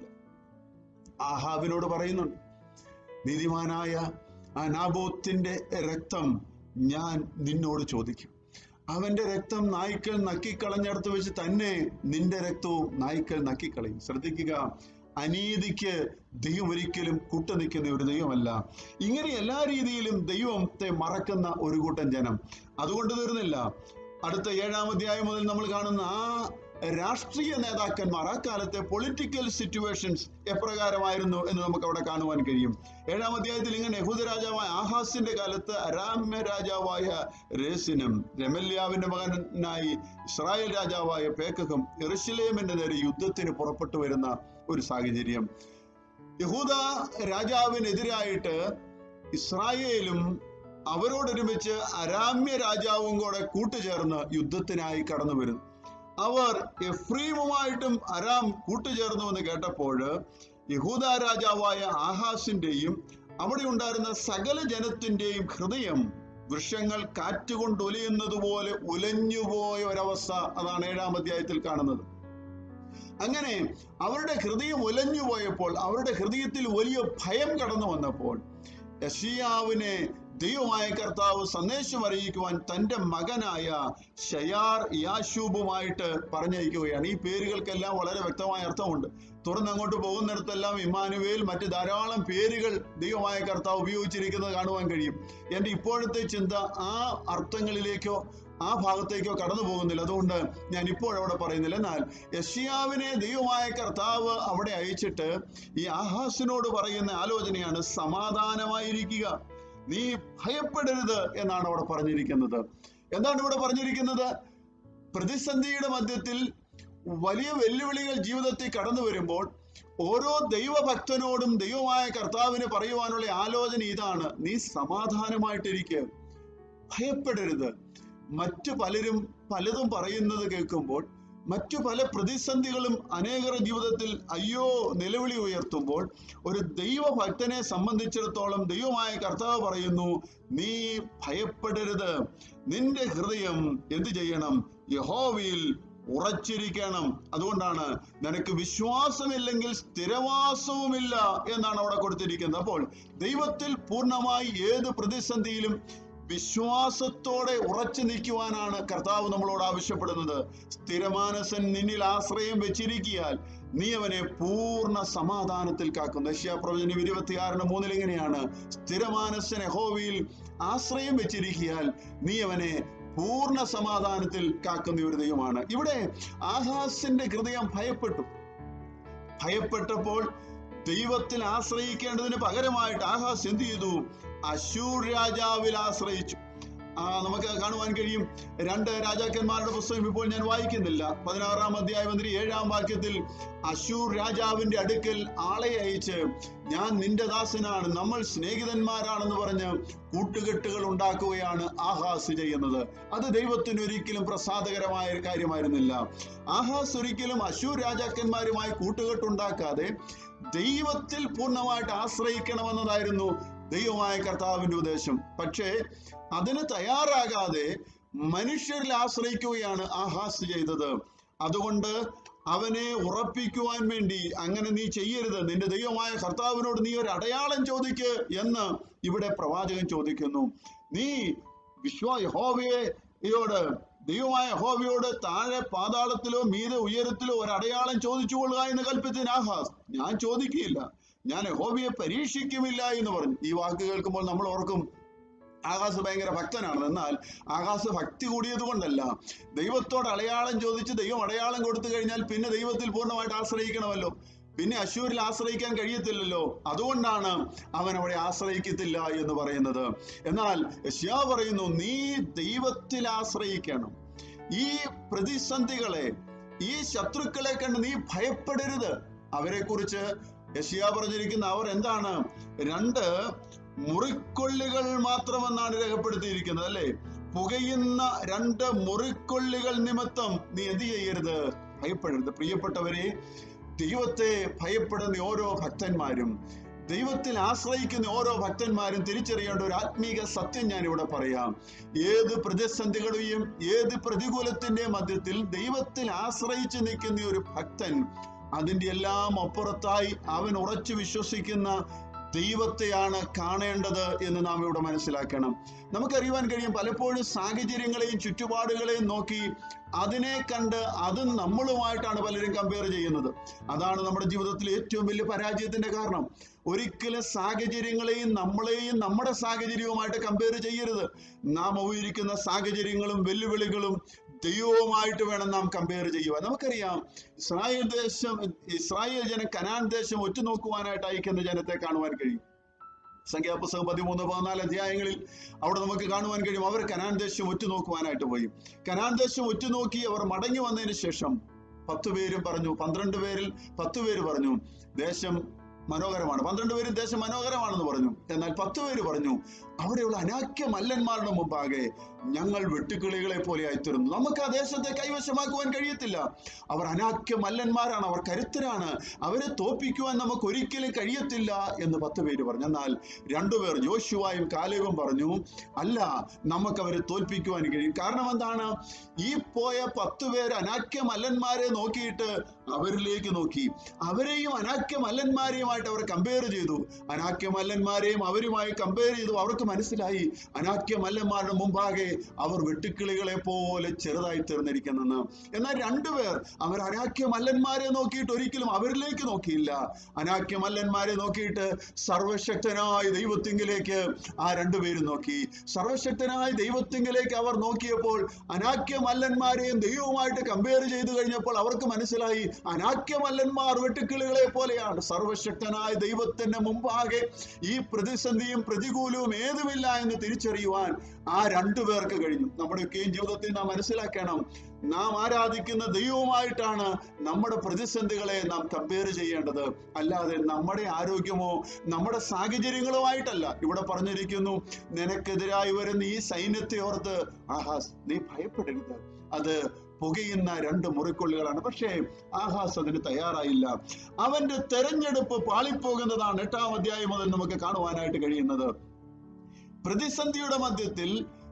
ആഹാബിനോട് പറയുന്നുണ്ട്, നീതിമാനായ ആ നാബോത്തിന്റെ രക്തം ഞാൻ നിന്നോട് ചോദിക്കും. അവന്റെ രക്തം നായ്ക്കൾ നക്കിക്കളഞ്ഞടുത്ത് വെച്ച് തന്നെ നിന്റെ രക്തവും നായ്ക്കൾ നക്കിക്കളയും. ശ്രദ്ധിക്കുക, അനീതിക്ക് ദൈവം ഒരിക്കലും കൂട്ടുനിൽക്കുന്ന ഒരു ദൈവമല്ല. ഇങ്ങനെ എല്ലാ രീതിയിലും ദൈവത്തെ മറക്കുന്ന ഒരു കൂട്ടം ജനം. അതുകൊണ്ട് തീർന്നില്ല. അടുത്ത ഏഴാം അധ്യായം മുതൽ നമ്മൾ കാണുന്ന ആ രാഷ്ട്രീയ നേതാക്കന്മാർ, ആ കാലത്തെ പൊളിറ്റിക്കൽ സിറ്റുവേഷൻസ് എപ്രകാരമായിരുന്നു എന്ന് നമുക്ക് അവിടെ കാണുവാൻ കഴിയും. ഏഴാം അധ്യായത്തിൽ ഇങ്ങനെ, യഹൂദ രാജാവായ ആഹാസിന്റെ കാലത്ത് അരാമ്യ രാജാവായ രേസിനും രെമല്യാവിന്റെ മകനായി ഇസ്രായേൽ രാജാവായ പേക്കഹും യെരൂശലേമിന്റെ നേരെ യുദ്ധത്തിന് പുറപ്പെട്ടു വരുന്ന ഒരു സാഹചര്യം. യഹൂദ രാജാവിനെതിരായിട്ട് ഇസ്രായേലും അവരോടൊരുമിച്ച് അരാമ്യ രാജാവും കൂടെ കൂട്ടുചേർന്ന് യുദ്ധത്തിനായി കടന്നു വരുന്നു. അവർ എഫ്രീമുമായിട്ടും അരാം കൂട്ടുചേർന്നു എന്ന് കേട്ടപ്പോൾ യഹൂദ രാജാവായ ആഹാസിന്റെയും അവിടെ ഉണ്ടായിരുന്ന സകല ജനത്തിന്റെയും ഹൃദയം വൃക്ഷങ്ങൾ കാറ്റുകൊണ്ട് ഉലയുന്നത് പോലെ ഉലഞ്ഞുപോയ ഒരവസ്ഥ അതാണ് ഏഴാം അധ്യായത്തിൽ കാണുന്നത്. അങ്ങനെ അവരുടെ ഹൃദയം ഉലഞ്ഞു പോയപ്പോൾ, അവരുടെ ഹൃദയത്തിൽ വലിയ ഭയം കടന്നു വന്നപ്പോൾ യെശയ്യാവിനെ ദൈവമായ കർത്താവ് സന്ദേശം അറിയിക്കുവാൻ തന്റെ മകനായ ശയാർ യാശൂബുമായിട്ട് പറഞ്ഞയക്കുകയാണ്. ഈ പേരുകൾക്കെല്ലാം വളരെ വ്യക്തമായ അർത്ഥമുണ്ട്. തുറന്നങ്ങോട്ട് പോകുന്നിടത്തെല്ലാം ഇമ്മാനുവേൽ, മറ്റ് ധാരാളം പേരുകൾ ദൈവമായ കർത്താവ് ഉപയോഗിച്ചിരിക്കുന്നത് കാണുവാൻ കഴിയും. എൻ്റെ ഇപ്പോഴത്തെ ചിന്ത ആ അർത്ഥങ്ങളിലേക്കോ ആ ഭാഗത്തേക്കോ കടന്നു പോകുന്നില്ല, അതുകൊണ്ട് ഞാൻ ഇപ്പോഴവിടെ പറയുന്നില്ല. എന്നാൽ യെശയ്യാവിനെ ദൈവമായ കർത്താവ് അവിടെ അയച്ചിട്ട് ഈ ആഹാസിനോട് പറയുന്ന ആലോചനയാണ്, സമാധാനമായിരിക്കുക, നീ ഭയപ്പെടരുത് എന്നാണ് അവിടെ പറഞ്ഞിരിക്കുന്നത്. എന്താണ് ഇവിടെ പറഞ്ഞിരിക്കുന്നത്? പ്രതിസന്ധിയുടെ മധ്യത്തിൽ വലിയ വെല്ലുവിളികൾ ജീവിതത്തിൽ കടന്നു വരുമ്പോൾ ഓരോ ദൈവഭക്തനോടും ദൈവമായ കർത്താവിന് പറയുവാനുള്ള ആലോചന ഇതാണ്, നീ സമാധാനമായിട്ടിരിക്കുക, ഭയപ്പെടരുത്. മറ്റു പലരും പലതും പറയുന്നത് കേൾക്കുമ്പോൾ, മറ്റു പല പ്രതിസന്ധികളും അനേകരുടെ ജീവിതത്തിൽ അയ്യോ നിലവിളി ഉയർത്തുമ്പോൾ, ഒരു ദൈവഭക്തനെ സംബന്ധിച്ചിടത്തോളം ദൈവമായ കർത്താവ് പറയുന്നു, നീ ഭയപ്പെടരുത്, നിന്റെ ഹൃദയം എന്ത് ചെയ്യണം? യഹോവയിൽ ഉറച്ചിരിക്കണം. അതുകൊണ്ടാണ് നിനക്ക് വിശ്വാസമില്ലെങ്കിൽ സ്ഥിരവാസവുമില്ല എന്നാണ് അവിടെ കൊടുത്തിരിക്കുന്നത്. അപ്പോൾ ദൈവത്തിൽ പൂർണ്ണമായി ഏത് പ്രതിസന്ധിയിലും വിശ്വാസത്തോടെ ഉറച്ചു നിൽക്കുവാനാണ് കർത്താവ് നമ്മളോട് ആവശ്യപ്പെടുന്നത്. സ്ഥിരമാനസൻ നിന്നിൽ ആശ്രയം വെച്ചിരിക്കിയാൽ നീ അവനെ പൂർണ്ണ സമാധാനത്തിൽ കാക്കുന്നു. യെശയ്യാപ്രവചനം ഇരുപത്തിയാറിന് മൂന്നിൽ ഇങ്ങനെയാണ്, സ്ഥിരമാനസൻ യഹോവയിൽ ആശ്രയം വെച്ചിരിക്കിയാൽ നീ അവനെ പൂർണ്ണ സമാധാനത്തിൽ കാക്കുന്ന ഒരു ദൈവമാണ്. ഇവിടെ ആഹാസിന്റെ ഹൃദയം ഭയപ്പെട്ടു. ഭയപ്പെട്ടപ്പോൾ ദൈവത്തിൽ ആശ്രയിക്കേണ്ടതിന് പകരമായിട്ട് ആഹാസ് എന്ത് ചെയ്തു? അശൂർ രാജാവിൽ ആശ്രയിച്ചു. ആ നമുക്ക് കാണുവാൻ കഴിയും. രണ്ട് രാജാക്കന്മാരുടെ പുസ്തകം ഇപ്പോൾ ഞാൻ വായിക്കുന്നില്ല. പതിനാറാം അധ്യായം അതിന്റെ ഏഴാം വാക്യത്തിൽ അശൂർ രാജാവിന്റെ അടുക്കൽ ആളെ അയച്ച്, ഞാൻ നിന്റെ ദാസനാണ്, നമ്മൾ സ്നേഹിതന്മാരാണെന്ന് പറഞ്ഞ് കൂട്ടുകെട്ടുകൾ ഉണ്ടാക്കുകയാണ് ആഹാസ് ചെയ്യുന്നത്. അത് ദൈവത്തിന് ഒരിക്കലും പ്രസാദകരമായ ഒരു കാര്യമായിരുന്നില്ല. ആഹാസ് ഒരിക്കലും അശൂർ രാജാക്കന്മാരുമായി കൂട്ടുകെട്ടുണ്ടാക്കാതെ ദൈവത്തിൽ പൂർണ്ണമായിട്ട് ആശ്രയിക്കണമെന്നതായിരുന്നു ദൈവമായ കർത്താവിന്റെ ഉദ്ദേശം. പക്ഷേ അതിന് തയ്യാറാകാതെ മനുഷ്യരിൽ ആശ്രയിക്കുകയാണ് ആഹാസ് ചെയ്തത്. അതുകൊണ്ട് അവനെ ഉറപ്പിക്കുവാൻ വേണ്ടി, അങ്ങനെ നീ ചെയ്യരുത്, നിന്റെ ദൈവമായ കർത്താവിനോട് നീ ഒരു അടയാളം ചോദിക്ക് എന്ന് ഇവിടെ പ്രവാചകൻ ചോദിക്കുന്നു. നീ വിശ്വാ യഹോവയോട് ദൈവമായ യഹോവയോട് താഴെ പാതാളത്തിലോ മീതെ ഉയരത്തിലോ ഒരു അടയാളം ചോദിച്ചു കൊള്ളുക എന്ന് കൽപ്പിച്ചതിന് ആഹാസ്, ഞാൻ ചോദിക്കുകയില്ല, ഞാൻ യഹോവയെ പരീക്ഷിക്കുമില്ല എന്ന് പറഞ്ഞു. ഈ വാക്ക് കേൾക്കുമ്പോൾ നമ്മൾ ഓർക്കും ആകാശ് ഭയങ്കര ഭക്തനാണ്. എന്നാൽ ആകാശ് ഭക്തി കൂടിയത് കൊണ്ടല്ല, ദൈവത്തോട് അടയാളം ചോദിച്ച് ദൈവം അടയാളം കൊടുത്തു കഴിഞ്ഞാൽ പിന്നെ ദൈവത്തിൽ പൂർണ്ണമായിട്ട് ആശ്രയിക്കണമല്ലോ, പിന്നെ അശൂരിൽ ആശ്രയിക്കാൻ കഴിയത്തില്ലല്ലോ. അതുകൊണ്ടാണ് അവൻ അവിടെ ആശ്രയിക്കത്തില്ല എന്ന് പറയുന്നത്. എന്നാൽ യെശയ്യാ പറയുന്നു, നീ ദൈവത്തിൽ ആശ്രയിക്കണം. ഈ പ്രതിസന്ധികളെ, ഈ ശത്രുക്കളെ കണ്ട് നീ ഭയപ്പെടരുത്. അവരെ കുറിച്ച് യെശയ്യാ പറഞ്ഞിരിക്കുന്ന അവർ എന്താണ്? രണ്ട് മുറിക്കൊള്ളികൾ മാത്രമെന്നാണ് രേഖപ്പെടുത്തിയിരിക്കുന്നത്, അല്ലെ? പുകയുന്ന രണ്ട് മുറിക്കൊള്ളികൾ നിമിത്തം നീ എന്ത് ചെയ്യരുത്? ഭയപ്പെടരുത്. പ്രിയപ്പെട്ടവരെ, ദൈവത്തെ ഭയപ്പെടുന്ന ഓരോ ഭക്തന്മാരും, ദൈവത്തിൽ ആശ്രയിക്കുന്ന ഓരോ ഭക്തന്മാരും തിരിച്ചറിയേണ്ട ഒരു ആത്മീക സത്യം ഞാൻ ഇവിടെ പറയാം. ഏത് പ്രതിസന്ധികളെയും ഏത് പ്രതികൂലത്തിന്റെ മധ്യത്തിൽ ദൈവത്തിൽ ആശ്രയിച്ച് നിൽക്കുന്ന ഒരു ഭക്തൻ, അതിന്റെ എല്ലാം അപ്പുറത്തായി അവൻ ഉറച്ചു വിശ്വസിക്കുന്ന ദൈവത്തെയാണ് കാണേണ്ടത് എന്ന് നാം ഇവിടെ മനസ്സിലാക്കണം. നമുക്കറിയുവാൻ കഴിയും, പലപ്പോഴും സാഹചര്യങ്ങളെയും ചുറ്റുപാടുകളെയും നോക്കി അതിനെ കണ്ട് അത് നമ്മളുമായിട്ടാണ് പലരും കമ്പയർ ചെയ്യുന്നത്. അതാണ് നമ്മുടെ ജീവിതത്തിലെ ഏറ്റവും വലിയ പരാജയത്തിന്റെ കാരണം. ഒരിക്കലും സാഹചര്യങ്ങളെയും നമ്മളെയും നമ്മുടെ സാഹചര്യവുമായിട്ട് കമ്പയർ ചെയ്യരുത്. നാം ഉപയോഗിക്കുന്ന സാഹചര്യങ്ങളും വെല്ലുവിളികളും ദൈവവുമായിട്ട് വേണം നാം കമ്പയർ ചെയ്യുവാൻ. നമുക്കറിയാം, ഇസ്രായേൽ ദേശം ഇസ്രായേൽ ജനം കനാൻ ദേശം ഒറ്റുനോക്കുവാനായിട്ട് അയക്കുന്ന ജനത്തെ കാണുവാൻ കഴിയും. സംഖ്യാപുസ്തകം പതിമൂന്ന് പതിനാല് അധ്യായങ്ങളിൽ അവിടെ നമുക്ക് കാണുവാൻ കഴിയും, അവർ കനാൻ ദേശം ഒറ്റുനോക്കുവാനായിട്ട് പോയി. കനാൻ ദേശം ഒറ്റുനോക്കി അവർ മടങ്ങി വന്നതിന് ശേഷം പത്ത് പേരും പറഞ്ഞു, പന്ത്രണ്ട് പേരിൽ പത്ത് പേര് പറഞ്ഞു ദേശം മനോഹരമാണ്, പന്ത്രണ്ട് പേരും ദേശം മനോഹരമാണെന്ന് പറഞ്ഞു. എന്നാൽ പത്ത് പേര് പറഞ്ഞു, അവിടെയുള്ള അനാക്യ മല്ലന്മാരുടെ മുമ്പാകെ ഞങ്ങൾ വെട്ടുക്കിളികളെ പോലെ ആയിത്തീർന്നു, നമുക്ക് ആ ദേശത്തെ കൈവശമാക്കുവാൻ കഴിയത്തില്ല. അവർ അനാക്യ മല്ലന്മാരാണ്, അവർ കരുത്തരാണ്, അവരെ തോൽപ്പിക്കുവാൻ നമുക്ക് ഒരിക്കലും കഴിയത്തില്ല എന്ന് പത്ത് പേര് പറഞ്ഞു. എന്നാൽ രണ്ടുപേർ, യോശുവയും കാലേബും പറഞ്ഞു, അല്ല, നമുക്ക് അവരെ തോൽപ്പിക്കുവാൻ കഴിയും. കാരണം എന്താണ്? ഈ പോയ പത്ത് പേര് അനാക്യ മല്ലന്മാരെ നോക്കിയിട്ട് അവരിലേക്ക് നോക്കി, അവരെയും അനാക്യ മല്ലന്മാരെയുമായിട്ട് അവർ കമ്പയർ ചെയ്തു. അനാക്യ മല്ലന്മാരെയും അവരുമായി കമ്പയർ ചെയ്തു. അവർക്ക് മനസ്സിലായി, അനാക്യ മല്ലന്മാരുടെ മുമ്പാകെ അവർ വെട്ടുക്കിളികളെ പോലെ ചെറുതായി തീർന്നിരിക്കുന്നെന്ന്. എന്നാൽ രണ്ടുപേർ അവർ അനാക്യ മല്ലന്മാരെ നോക്കിയിട്ട് ഒരിക്കലും അവരിലേക്ക് നോക്കിയില്ല. അനാക്യ മല്ലന്മാരെ നോക്കിയിട്ട് സർവശക്തനായ ദൈവത്തിങ്കിലേക്ക് ആ രണ്ടുപേരും നോക്കി. സർവശക്തനായ ദൈവത്തിങ്കിലേക്ക് അവർ നോക്കിയപ്പോൾ അനാക്യ മല്ലന്മാരെയും ദൈവവുമായിട്ട് കമ്പയർ ചെയ്തു കഴിഞ്ഞപ്പോൾ അവർക്ക് മനസ്സിലായി, അനാക്യ മല്ലന്മാർ വെട്ടുക്കിളികളെ പോലെയാണ്. സർവശക്തനായ ദൈവത്തിന്റെ മുമ്പാകെ ഈ പ്രതിസന്ധിയും പ്രതികൂലവും ഏതുമില്ല എന്ന് തിരിച്ചറിയുവാൻ ആ രണ്ടു പേർക്ക് കഴിഞ്ഞു. നമ്മുടെയൊക്കെയും ജീവിതത്തിൽ നാം മനസ്സിലാക്കണം, നാം ആരാധിക്കുന്ന ദൈവവുമായിട്ടാണ് നമ്മുടെ പ്രതിസന്ധികളെ നാം കമ്പയർ ചെയ്യേണ്ടത്, അല്ലാതെ നമ്മുടെ ആരോഗ്യമോ നമ്മുടെ സാഹചര്യങ്ങളുമായിട്ടല്ല. ഇവിടെ പറഞ്ഞിരിക്കുന്നു, നിനക്കെതിരായി വരുന്ന ഈ സൈന്യത്തെ ഓർത്ത് ആഹാസ് നീ ഭയപ്പെടരുത്, അത് പുകയുന്ന രണ്ട് മുറിക്കൊള്ളികളാണ്. പക്ഷേ ആഹാസ് അതിന് തയ്യാറായില്ല. അവന്റെ തെരഞ്ഞെടുപ്പ് പാളിപ്പോകുന്നതാണ് എട്ടാം അധ്യായം മുതൽ നമുക്ക് കാണുവാനായിട്ട് കഴിയുന്നത്. പ്രതിസന്ധിയുടെ മധ്യത്തിൽ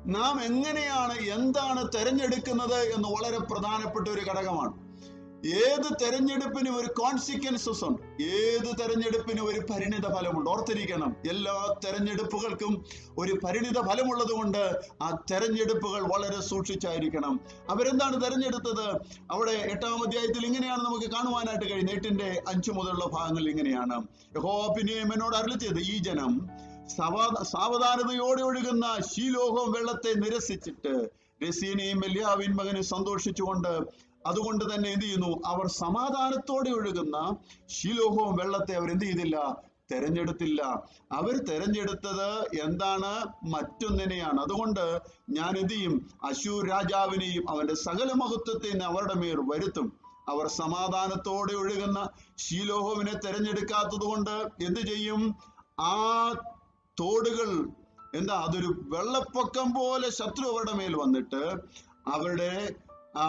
നാം എങ്ങനെയാണ് എന്താണ് തെരഞ്ഞെടുക്കുന്നത് എന്ന് വളരെ പ്രധാനപ്പെട്ട ഒരു ഘടകമാണ്. ഏത് തെരഞ്ഞെടുപ്പിനും ഒരു കോൺസിക്വൻസസ് ഉണ്ട്. ഏത് തെരഞ്ഞെടുപ്പിനും ഒരു പരിണിത ഫലമുണ്ട്. ഓർത്തിരിക്കണം, എല്ലാ തെരഞ്ഞെടുപ്പുകൾക്കും ഒരു പരിണിത ഫലമുള്ളത് കൊണ്ട് ആ തെരഞ്ഞെടുപ്പുകൾ വളരെ സൂക്ഷിച്ചായിരിക്കണം. അവരെന്താണ് തെരഞ്ഞെടുത്തത്? അവിടെ എട്ടാം അധ്യായത്തിൽ ഇങ്ങനെയാണ് നമുക്ക് കാണുവാനായിട്ട് കഴിയുന്നത്. എട്ടിന്റെ അഞ്ചു മുതലുള്ള ഭാഗങ്ങളിൽ ഇങ്ങനെയാണ്: യഹോവ പിന്നെയും എന്നോട് അരുളിച്ചത്, ഈ ജനം സാവധാനതയോടെ ഒഴുകുന്ന ശീലോഹം വെള്ളത്തെ നിരസിച്ചിട്ട് രസീനെയും എല്യാവിൻ മകനും സന്തോഷിച്ചുകൊണ്ട്, അതുകൊണ്ട് തന്നെ എന്ത് ചെയ്യുന്നു? അവർ സമാധാനത്തോടെ ഒഴുകുന്ന ശീലോഹവും വെള്ളത്തെ അവർ എന്ത് ചെയ്തില്ല? തെരഞ്ഞെടുത്തില്ല. അവർ തെരഞ്ഞെടുത്തത് എന്താണ്? മറ്റൊന്നിനെയാണ്. അതുകൊണ്ട് ഞാൻ എന്ത് ചെയ്യും? അശൂർ രാജാവിനെയും അവന്റെ സകല മഹത്വത്തെയും അവരുടെ മേൽ വരുത്തും. അവർ സമാധാനത്തോടെ ഒഴുകുന്ന ശീലോഹവിനെ തെരഞ്ഞെടുക്കാത്തത് കൊണ്ട് എന്ത് ചെയ്യും? ആ തോടുകൾ എന്താ? അതൊരു വെള്ളപ്പൊക്കം പോലെ ശത്രു അവരുടെ മേൽ വന്നിട്ട് അവരുടെ ആ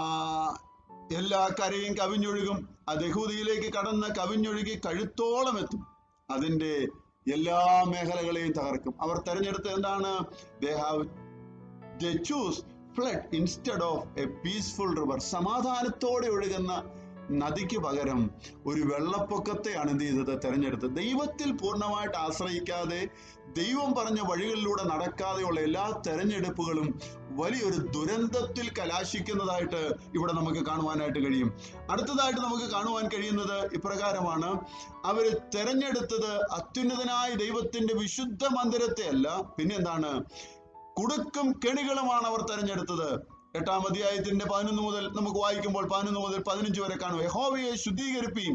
എല്ലാ കരയും കവിഞ്ഞൊഴുകും. അത് യഹൂദയിലേക്ക് കടന്ന് കവിഞ്ഞൊഴുകി കഴുത്തോളം എത്തും. അതിന്റെ എല്ലാ മേഖലകളെയും തകർക്കും. അവർ തെരഞ്ഞെടുത്ത് എന്താണ്? They have they choose flood instead of a peaceful river. സമാധാനത്തോടെ ഒഴുകുന്ന നദിക്ക് പകരം ഒരു വെള്ളപ്പൊക്കത്തെയാണ് എന്ത് ചെയ്തത്? തെരഞ്ഞെടുത്തത്. ദൈവത്തിൽ പൂർണ്ണമായിട്ട് ആശ്രയിക്കാതെ, ദൈവം പറഞ്ഞ വഴികളിലൂടെ നടക്കാതെയുള്ള എല്ലാ തെരഞ്ഞെടുപ്പുകളും വലിയൊരു ദുരന്തത്തിൽ കലാശിക്കുന്നതായിട്ട് ഇവിടെ നമുക്ക് കാണുവാനായിട്ട് കഴിയും. അടുത്തതായിട്ട് നമുക്ക് കാണുവാൻ കഴിയുന്നത് ഇപ്രകാരമാണ്: അവര് തെരഞ്ഞെടുത്തത് അത്യുന്നതനായ ദൈവത്തിന്റെ വിശുദ്ധ മന്ദിരത്തെ അല്ല, പിന്നെന്താണ്? കുടുക്കും കെണികളുമാണ് അവർ തെരഞ്ഞെടുത്തത്. എട്ടാം അധ്യായത്തിന്റെ പതിനൊന്ന് മുതൽ നമുക്ക് വായിക്കുമ്പോൾ പതിനൊന്ന് മുതൽ പതിനഞ്ച് വരെ കാണും: യഹോവയെ ശുദ്ധീകരിപ്പീൻ,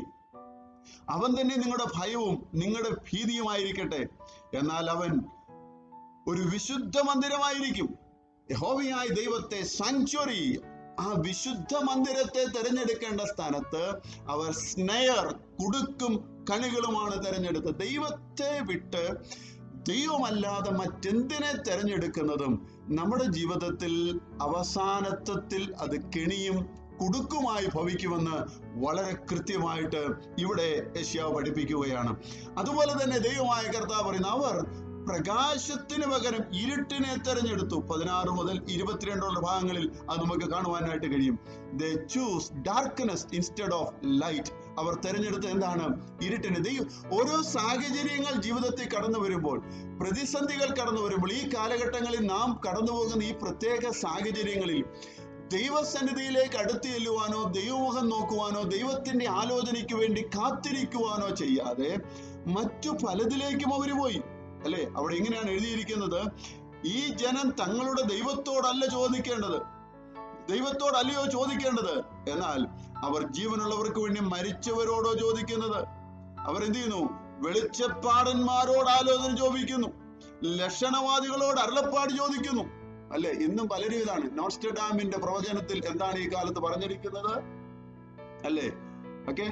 അവൻ തന്നെ നിങ്ങളുടെ ഭയവും നിങ്ങളുടെ ഭീതിയുമായിരിക്കട്ടെ. എന്നാൽ അവൻ ഒരു വിശുദ്ധ മന്ദിരമായിരിക്കും. യഹോവയായ ദൈവത്തെ സാങ്ച്വറി, ആ വിശുദ്ധ മന്ദിരത്തെ തെരഞ്ഞെടുക്കേണ്ട സ്ഥാനത്ത് അവർ സ്നെയർ, കുടുക്കും കണികളുമാണ് തെരഞ്ഞെടുത്തത്. ദൈവത്തെ വിട്ട് ദൈവമല്ലാതെ മറ്റെന്തിനെ തെരഞ്ഞെടുക്കുന്നതും നമ്മുടെ ജീവിതത്തിൽ അവസാനത്വത്തിൽ അത് കെണിയും കുടുക്കുമായി ഭവിക്കുമെന്ന് വളരെ കൃത്യമായിട്ട് ഇവിടെ യെശയ്യാവ് പഠിപ്പിക്കുകയാണ്. അതുപോലെ തന്നെ ദൈവമായ കർത്താവ് പറയുന്നു, അവർ പ്രകാശത്തിന് പകരം ഇരുട്ടിനെ തെരഞ്ഞെടുത്തു. പതിനാറ് മുതൽ ഇരുപത്തിരണ്ടുള്ള ഭാഗങ്ങളിൽ അത് നമുക്ക് കാണുവാനായിട്ട് കഴിയും. They choose darkness instead of light. അവർ തെരഞ്ഞെടുത്ത് എന്താണ്? ഇരുട്ടിന്. ദൈവം ഓരോ സാഹചര്യങ്ങൾ ജീവിതത്തിൽ കടന്നു വരുമ്പോൾ, പ്രതിസന്ധികൾ കടന്നു വരുമ്പോൾ, ഈ കാലഘട്ടങ്ങളിൽ നാം കടന്നു പോകുന്ന ഈ പ്രത്യേക സാഹചര്യങ്ങളിൽ ദൈവസന്നിധിയിലേക്ക് അടുത്ത് ചെല്ലുവാനോ ദൈവമുഖം നോക്കുവാനോ ദൈവത്തിന്റെ ആലോചനയ്ക്ക് വേണ്ടി കാത്തിരിക്കുവാനോ ചെയ്യാതെ മറ്റു പലതിലേക്കും അവർ പോയി. അല്ലെ? അവിടെ എങ്ങനെയാണ് എഴുതിയിരിക്കുന്നത്? ഈ ജനം തങ്ങളുടെ ദൈവത്തോടല്ല ചോദിക്കേണ്ടത്, ദൈവത്തോടല്ലയോ ചോദിക്കേണ്ടത്, എന്നാൽ അവർ ജീവനുള്ളവർക്ക് വേണ്ടി മരിച്ചവരോടോ ചോദിക്കുന്നത്. അവർ എന്ത് ചെയ്യുന്നു? വെളിച്ചപ്പാടന്മാരോട് ആലോചന ചോദിക്കുന്നു, ലക്ഷണവാദികളോട് അരുളപ്പാട് ചോദിക്കുന്നു. അല്ലെ? ഇന്നും പലരും ഇതാണ്. നോസ്ട്രഡാമിന്റെ പ്രവചനത്തിൽ എന്താണ് ഈ കാലത്ത് പറഞ്ഞിരിക്കുന്നത്? അല്ലേ? ഓക്കെ,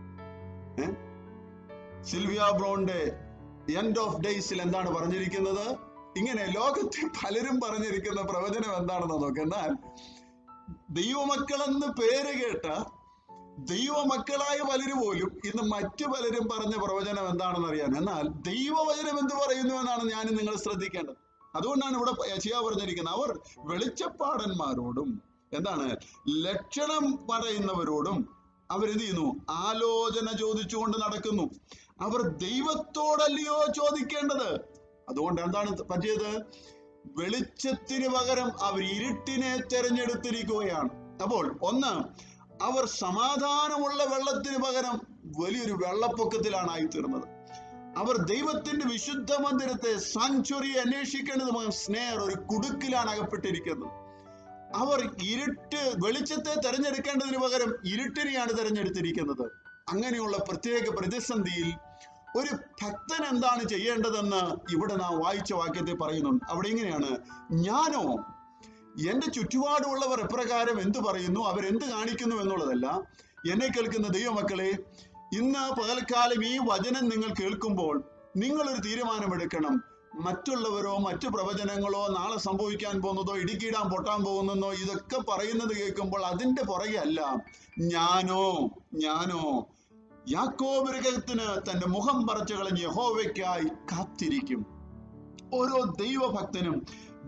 സിൽവിയ ബ്രോന്റെ എൻഡ് ഓഫ് ഡേയ്സിൽ എന്താണ് പറഞ്ഞിരിക്കുന്നത്? ഇങ്ങനെ ലോകത്തെ പലരും പറഞ്ഞിരിക്കുന്ന പ്രവചനം എന്താണെന്ന് നോക്ക്. എന്നാൽ ദൈവമക്കളെന്ന് പേര് കേട്ട ദൈവമക്കളായ പലരും പോലും ഇന്ന് മറ്റു പലരും പറഞ്ഞ പ്രവചനം എന്താണെന്ന് അറിയാൻ. എന്നാൽ ദൈവവചനം എന്ത് പറയുന്നു എന്നാണ് ഞാൻ നിങ്ങൾ ശ്രദ്ധിക്കേണ്ടത്. അതുകൊണ്ടാണ് ഇവിടെ യെശയ്യാവ് പറഞ്ഞിരിക്കുന്നത്, അവർ വെളിച്ചപ്പാടന്മാരോടും എന്താണ് ലക്ഷണം പറയുന്നവരോടും അവരെന്ത് ചെയ്യുന്നു? ആലോചന ചോദിച്ചുകൊണ്ട് നടക്കുന്നു. അവർ ദൈവത്തോടല്ലയോ ചോദിക്കേണ്ടത്. അതുകൊണ്ട് എന്താണ് പറ്റിയത്? വെളിച്ചത്തിന് പകരം അവർ ഇരുട്ടിനെ തെരഞ്ഞെടുത്തിരിക്കുകയാണ്. അപ്പോൾ ഒന്ന്, അവർ സമാധാനമുള്ള വെള്ളത്തിന് പകരം വലിയൊരു വെള്ളപ്പൊക്കത്തിലാണ് ആയിത്തീർന്നത്. അവർ ദൈവത്തിന്റെ വിശുദ്ധ മന്ദിരത്തെ സാങ്ച്വറി അന്വേഷിക്കേണ്ടത് പകരം സ്നേഹർ ഒരു കുടുക്കിലാണ് അകപ്പെട്ടിരിക്കുന്നത്. അവർ ഇരുട്ട് വെളിച്ചത്തെ തെരഞ്ഞെടുക്കേണ്ടതിന് പകരം ഇരുട്ടിനെയാണ് തെരഞ്ഞെടുത്തിരിക്കുന്നത്. അങ്ങനെയുള്ള പ്രത്യേക പ്രതിസന്ധിയിൽ ഒരു ഭക്തൻ എന്താണ് ചെയ്യേണ്ടതെന്ന് ഇവിടെ നാം വായിച്ച വാക്യത്തിൽ പറയുന്നുണ്ട്. അവിടെ ഇങ്ങനെയാണ്: ഞാനോ എന്റെ ചുറ്റുപാടുമുള്ളവർ എപ്രകാരം എന്ത് പറയുന്നു, അവരെന്ത് കാണിക്കുന്നു എന്നുള്ളതല്ല. എന്നെ കേൾക്കുന്ന ദൈവമക്കളെ, ഇന്ന് പകൽക്കാലം ഈ വചനം നിങ്ങൾ കേൾക്കുമ്പോൾ നിങ്ങളൊരു തീരുമാനമെടുക്കണം. മറ്റുള്ളവരോ മറ്റു പ്രവചനങ്ങളോ നാളെ സംഭവിക്കാൻ പോകുന്നതോ ഇടുക്കിയിടാൻ പൊട്ടാൻ പോകുന്നതോ ഇതൊക്കെ പറയുന്നത് കേൾക്കുമ്പോൾ അതിന്റെ പുറകെ അല്ല, ഞാനോ ഞാനോ യാക്കോബ് ഗൃഹത്തിന് തന്റെ മുഖം പറിച്ചു കളഞ്ഞ് യഹോവയ്ക്കായി കാത്തിരിക്കും. ഓരോ ദൈവഭക്തനും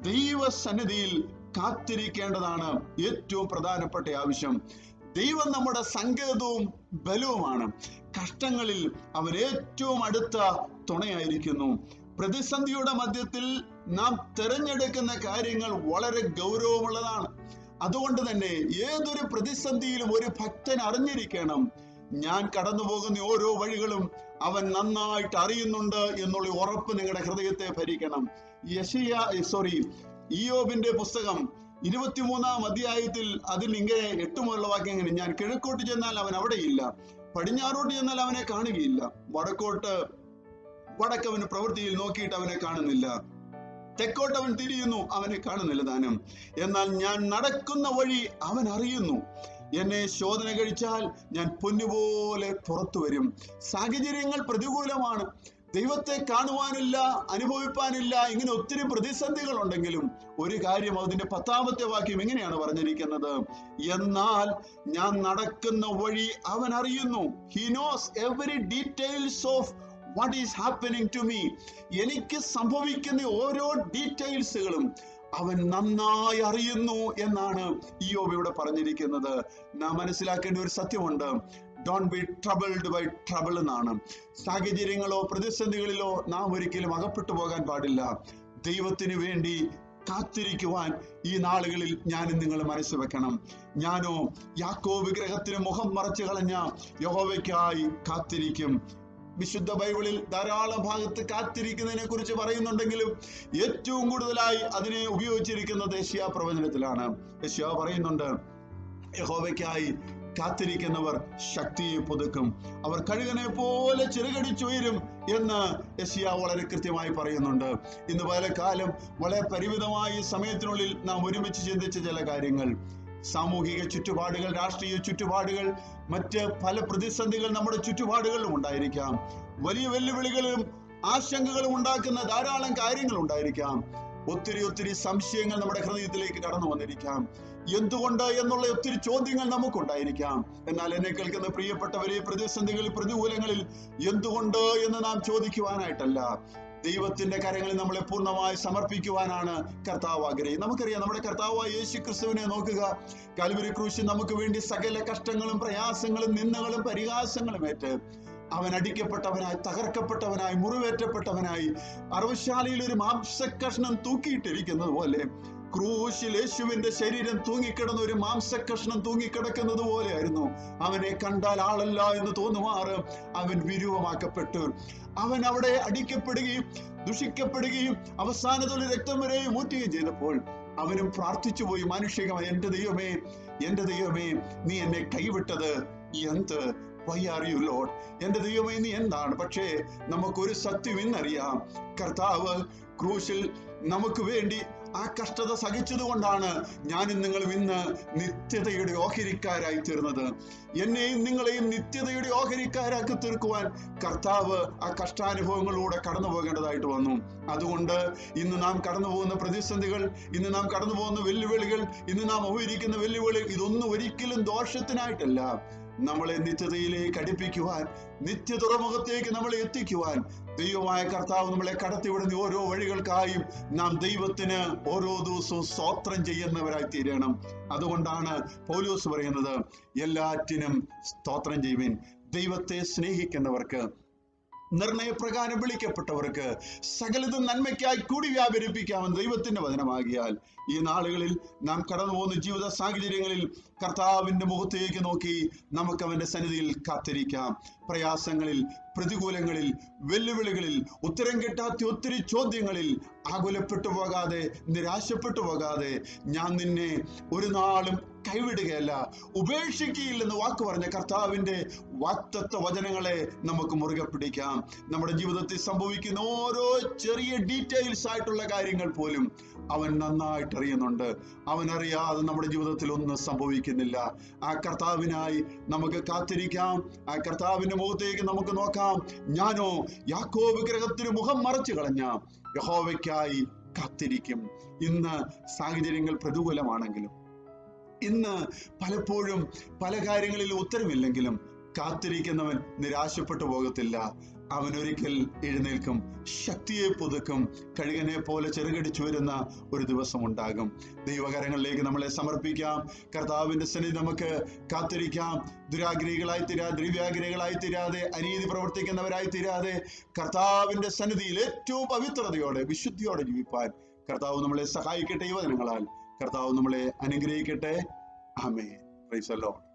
ദൈവസന്നിധിയിൽ കാത്തിരിക്കേണ്ടതാണ് ഏറ്റവും പ്രധാനപ്പെട്ട ആവശ്യം. ദൈവം നമ്മുടെ സങ്കേതവും ബലവുമാണ്. കഷ്ടങ്ങളിൽ അവൻ ഏറ്റവും അടുത്ത തുണയായിരിക്കുന്നു. പ്രതിസന്ധിയുടെ മധ്യത്തിൽ നാം തിരഞ്ഞെടുക്കുന്ന കാര്യങ്ങൾ വളരെ ഗൗരവമുള്ളതാണ്. അതുകൊണ്ട് തന്നെ ഏതൊരു പ്രതിസന്ധിയിലും ഒരു ഭക്തൻ അറിഞ്ഞിരിക്കണം, ഞാൻ കടന്നു പോകുന്ന ഓരോ വഴികളും അവൻ നന്നായിട്ട് അറിയുന്നുണ്ട് എന്നുള്ള ഉറപ്പ് നിങ്ങളുടെ ഹൃദയത്തെ ഭരിക്കണം. യെശയ്യ സോറി ഇയ്യോബിന്റെ പുസ്തകം ഇരുപത്തിമൂന്നാം അധ്യായത്തിൽ അതിൽ ഇങ്ങനെ എട്ട് മുതലുള്ള വാക്യങ്ങൾ, ഞാൻ കിഴക്കോട്ട് ചെന്നാൽ അവൻ അവിടെയില്ല, പടിഞ്ഞാറോട്ട് ചെന്നാൽ അവനെ കാണുകയില്ല, വടക്കോട്ട് വടക്കവന് പ്രവൃത്തിയിൽ നോക്കിയിട്ട് അവനെ കാണുന്നില്ല, തെക്കോട്ട് അവൻ തിരിയുന്നു, അവനെ കാണുന്നില്ല താനും. എന്നാൽ ഞാൻ നടക്കുന്ന വഴി അവൻ അറിയുന്നു, എന്നെ ശോധന കഴിച്ചാൽ ഞാൻ പൊന്നുപോലെ പുറത്തു വരും. സാഹചര്യങ്ങൾ പ്രതികൂലമാണ്, ദൈവത്തെ കാണുവാനില്ല, അനുഭവിപ്പാനില്ല, ഇങ്ങനെ ഒത്തിരി പ്രതിസന്ധികൾ ഉണ്ടെങ്കിലും ഒരു കാര്യം, അതിന്റെ പത്താമത്തെ വാക്യം ഇങ്ങനെയാണ് പറഞ്ഞിരിക്കുന്നത്, എന്നാൽ ഞാൻ നടക്കുന്ന വഴി അവൻ അറിയുന്നു. He knows every details of what is happening to me. എനിക്ക് സംഭവിക്കുന്ന ഓരോ ഡീറ്റെയിൽസുകളും അവൻ നന്നായി അറിയുന്നു എന്നാണ് ഇയ്യോബ് ഇവിടെ പറഞ്ഞിരിക്കുന്നത്. നാം മനസ്സിലാക്കേണ്ട ഒരു സത്യമുണ്ട്, don't be troubled by trouble എന്നാണ്. സാഹചര്യങ്ങളോ പ്രതിസന്ധികളിലോ നാം ഒരിക്കലും അകപ്പെട്ടു പോകാൻ പാടില്ല. ദൈവത്തിന് വേണ്ടി കാത്തിരിക്കുവാൻ ഈ നാളുകളിൽ ഞാനും നിങ്ങൾ മനസ്സ് വെക്കണം. ഞാനോ യാക്കോബ് വിഗ്രഹത്തിന് മുഖം മറച്ചു കളഞ്ഞ യഹോവയ്ക്കായി കാത്തിരിക്കും. വിശുദ്ധ ബൈബിളിൽ ധാരാളം ഭാഗത്ത് കാത്തിരിക്കുന്നതിനെ കുറിച്ച് പറയുന്നുണ്ടെങ്കിലും ഏറ്റവും കൂടുതലായി അതിനെ ഉപയോഗിച്ചിരിക്കുന്നത് യെശയ്യാ പ്രവചനത്തിലാണ്. യെശയ്യാ പറയുന്നുണ്ട്, യഹോവയ്ക്കായി കാത്തിരിക്കുന്നവർ ശക്തിയെ പുതുക്കും, അവർ കഴുകനെ പോലെ ചിറകടിച്ചുയരും എന്ന് യെശയ്യാ വളരെ കൃത്യമായി പറയുന്നുണ്ട്. ഇന്ന് പല കാലം വളരെ പരിമിതമായ സമയത്തിനുള്ളിൽ നാം ഒരുമിച്ച് ചിന്തിച്ച ചില കാര്യങ്ങൾ, സാമൂഹിക ചുറ്റുപാടുകൾ, രാഷ്ട്രീയ ചുറ്റുപാടുകൾ, മറ്റ് പല പ്രതിസന്ധികൾ നമ്മുടെ ചുറ്റുപാടുകളിലും ഉണ്ടായിരിക്കാം. വലിയ വെല്ലുവിളികളും ആശങ്കകളും ഉണ്ടാക്കുന്ന ധാരാളം കാര്യങ്ങൾ ഉണ്ടായിരിക്കാം. ഒത്തിരി ഒത്തിരി സംശയങ്ങൾ നമ്മുടെ ഹൃദയത്തിലേക്ക് കടന്നു വന്നിരിക്കാം. എന്തുകൊണ്ട് എന്നുള്ള ഒത്തിരി ചോദ്യങ്ങൾ നമുക്കുണ്ടായിരിക്കാം. എന്നാൽ എന്നെ കേൾക്കുന്ന പ്രിയപ്പെട്ടവരെ, പ്രതിസന്ധികളിൽ പ്രതികൂലങ്ങളിൽ എന്തുകൊണ്ട് എന്ന് നാം ചോദിക്കുവാനായിട്ടല്ല, ദൈവത്തിന്റെ കരങ്ങളിൽ നമ്മളെ പൂർണ്ണമായി സമർപ്പിക്കുവാനാണ് കർത്താവ് ആഗ്രഹിക്കുന്നത്. നമുക്കറിയാം, നമ്മുടെ കർത്താവായ യേശു ക്രിസ്തുവിനെ നോക്കുക. കൽവരി ക്രൂശിൽ നമുക്ക് വേണ്ടി സകല കഷ്ടങ്ങളും പ്രയാസങ്ങളും നിന്ദകളും പരിഹാസങ്ങളും ഏറ്റ് അവൻ അടിക്കപ്പെട്ടവനായി, തകർക്കപ്പെട്ടവനായി, മുറിവേറ്റപ്പെട്ടവനായി, അറവശാലയിൽ ഒരു മാംസക്കഷ്ണം തൂക്കിയിട്ടിരിക്കുന്നത് പോലെ ക്രൂശിൽ യേശുവിന്റെ ശരീരം തൂങ്ങിക്കിടന്ന ഒരു മാംസക്കഷ്ണം തൂങ്ങിക്കിടക്കുന്നത് പോലെയായിരുന്നു. അവനെ കണ്ടാൽ ആളല്ല എന്ന് തോന്നുമാറ് അവൻ വിരൂപമാക്കപ്പെട്ടു. അവൻ അവിടെ അടിക്കപ്പെടുകയും ദുഷിക്കപ്പെടുകയും അവസാനത്തോടെ രക്തം വരെയും ഊറ്റുകയും ചെയ്തപ്പോൾ അവനും പ്രാർത്ഥിച്ചു പോയി മാനുഷികമായി, എന്റെ ദൈവമേ, എന്റെ ദൈവമേ, നീ എന്നെ കൈവിട്ടത് എന്ത്? Why are you Lord? എന്റെ ദൈവമേ, നീ എന്താണ്? പക്ഷേ നമുക്കൊരു സത്യം ഇന്നറിയാം, കർത്താവ് ക്രൂശിൽ നമുക്ക് വേണ്ടി ആ കഷ്ടത സഹിച്ചത് കൊണ്ടാണ് ഞാനും നിങ്ങളും ഇന്ന് നിത്യതയുടെ ഓഹരിക്കാരായി തീർന്നത്. എന്നെയും നിങ്ങളെയും നിത്യതയുടെ ഓഹരിക്കാരാക്കി തീർക്കുവാൻ കർത്താവ് ആ കഷ്ടാനുഭവങ്ങളിലൂടെ കടന്നു പോകേണ്ടതായിട്ട് വന്നു. അതുകൊണ്ട് ഇന്ന് നാം കടന്നു പോകുന്ന പ്രതിസന്ധികൾ, ഇന്ന് നാം കടന്നു പോകുന്ന വെല്ലുവിളികൾ, ഇന്ന് നാം അഭിമുഖീകരിക്കുന്ന വെല്ലുവിളി, ഇതൊന്നും ഒരിക്കലും ദോഷത്തിനായിട്ടല്ല, നമ്മളെ നിത്യതയിലേക്ക് അടുപ്പിക്കുവാൻ, നിത്യ തുറമുഖത്തേക്ക് നമ്മളെ എത്തിക്കുവാൻ ദൈവമായ കർത്താവ് നമ്മളെ കടത്തിവിടുന്ന ഓരോ വഴികൾക്കായും നാം ദൈവത്തിന് ഓരോ ദിവസവും സ്തോത്രം ചെയ്യുന്നവരായി തീരണം. അതുകൊണ്ടാണ് പൗലോസ് പറയുന്നത്, എല്ലാറ്റിനും സ്തോത്രം ചെയ്യുവിൻ. ദൈവത്തെ സ്നേഹിക്കുന്നവർക്ക്, നിർണയപ്രകാരം വിളിക്കപ്പെട്ടവർക്ക് സകലതും നന്മയ്ക്കായി കൂടി വ്യാപരിപ്പിക്കാമെന്ന് ദൈവത്തിന്റെ വചനമാകിയാൽ ഈ നാളുകളിൽ നാം കടന്നു പോകുന്ന ജീവിത സാഹചര്യങ്ങളിൽ കർത്താവിന്റെ മുഖത്തേക്ക് നോക്കി നമുക്ക് അവന്റെ സന്നിധിയിൽ കാത്തിരിക്കാം. പ്രയാസങ്ങളിൽ, പ്രതികൂലങ്ങളിൽ, വെല്ലുവിളികളിൽ, ഉത്തരം കിട്ടാത്ത ഒത്തിരി ചോദ്യങ്ങളിൽ ആകുലപ്പെട്ടു പോകാതെ, നിരാശപ്പെട്ടു പോകാതെ, ഞാൻ നിന്നെ ഒരു നാളും കൈവിടുകയല്ല, ഉപേക്ഷിക്കുകയില്ലെന്ന് വാക്ക് പറഞ്ഞ കർത്താവിന്റെ വാഗ്ദത്ത വചനങ്ങളെ നമുക്ക് മുറുകെ പിടിക്കാം. നമ്മുടെ ജീവിതത്തിൽ സംഭവിക്കുന്ന ഓരോ ചെറിയ ഡീറ്റെയിൽസ് ആയിട്ടുള്ള കാര്യങ്ങൾ പോലും അവൻ നന്നായിട്ട് അറിയുന്നുണ്ട്. അവൻ അറിയാതെ നമ്മുടെ ജീവിതത്തിൽ ഒന്നും സംഭവിക്കുന്നില്ല. ആ കർത്താവിനായി നമുക്ക് കാത്തിരിക്കാം. ആ കർത്താവിന്റെ മുഖത്തേക്ക് നമുക്ക് നോക്കാം. ഞാനോ യാക്കോബ് വിഗ്രഹത്തിന് മുഖം മറച്ചു കളഞ്ഞ യഹോവയ്ക്കായി കാത്തിരിക്കും. ഇന്ന് സാഹചര്യങ്ങൾ പ്രതികൂലമാണെങ്കിലും, ഇന്ന് പലപ്പോഴും പല കാര്യങ്ങളിൽ ഉത്തരമില്ലെങ്കിലും കാത്തിരിക്കുന്നവൻ നിരാശപ്പെട്ടു പോകത്തില്ല. അവനൊരിക്കൽ എഴുന്നേൽക്കും, ശക്തിയെ പുതുക്കും, കഴുകനെ പോലെ ചെറുകടിച്ചു വരുന്ന ഒരു ദിവസം ഉണ്ടാകും. ദൈവകരങ്ങളിലേക്ക് നമ്മളെ സമർപ്പിക്കാം. കർത്താവിന്റെ സന്നിധി നമുക്ക് കാത്തിരിക്കാം. ദുരാഗ്രഹികളായി തീരാതെ, ദ്രവ്യാഗ്രഹികളായി തീരാതെ, അനീതി പ്രവർത്തിക്കുന്നവരായി തീരാതെ, കർത്താവിന്റെ സന്നിധിയിൽ ഏറ്റവും പവിത്രതയോടെ വിശുദ്ധിയോടെ ജീവിപ്പാൻ കർത്താവ് നമ്മളെ സഹായിക്കട്ടെ. ഈ വചനങ്ങളാൽ കർത്താവ് നമ്മളെ അനുഗ്രഹിക്കട്ടെ. ആമേൻ. Praise the Lord.